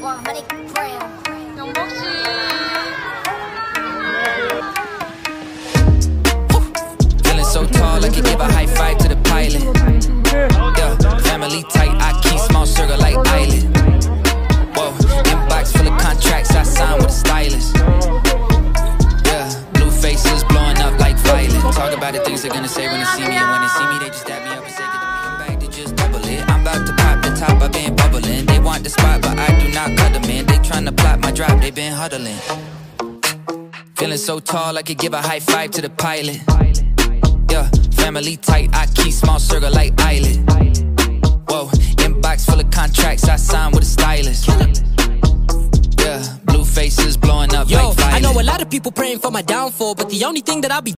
100 gram. 영복씨. Feeling so tall, I could give a high five to the pilot. Yeah, family tight, I keep small circle like island. Whoa, inbox full of contracts, I signed with a stylist. Yeah, blue faces blowing up like violet. Talk about the things they're gonna say when they see me, and when they see me, they just dab me up and say, "Get the come back to just double it." I'm about to pop the top, I've been bubbling. They want the spot, but I do not cut them in. They tryna plot my drop, they been huddling. Feeling so tall, I could give a high five to the pilot. Yeah, family tight, I keep small circle like island. Whoa, inbox full of contracts, I signed with a stylist. Yeah, blue faces blowing up like violet. I know a lot of people praying for my downfall, but the only thing that I'll be